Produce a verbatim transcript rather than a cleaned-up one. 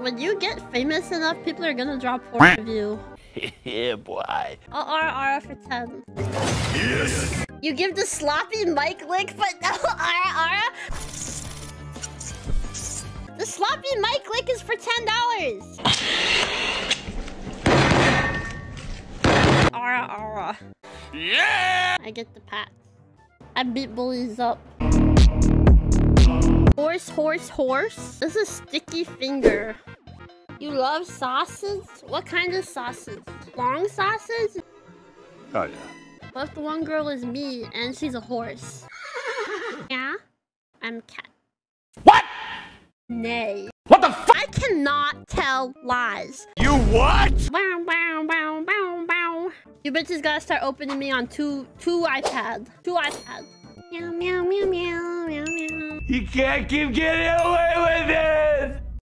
when you get famous enough, people are gonna draw porn of you. Yeah, boy. I'll R R for ten. Yes! You give the sloppy mic lick, but no R R. The sloppy mic lick is for ten dollars. Ara ara. Yeah! I get the pat. I beat bullies up. Horse, horse, horse. This is sticky finger. You love sausage? What kind of sausage? Long sausage? Oh, yeah. What if the one girl is me and she's a horse? Yeah? I'm cat. What? Nay. What the f- I cannot tell lies. You what? Bow, bow, bow, bow, bow. You bitches gotta start opening me on two, two iPads. Two iPads. Meow, meow, meow, meow, meow, meow. You can't keep getting away with it!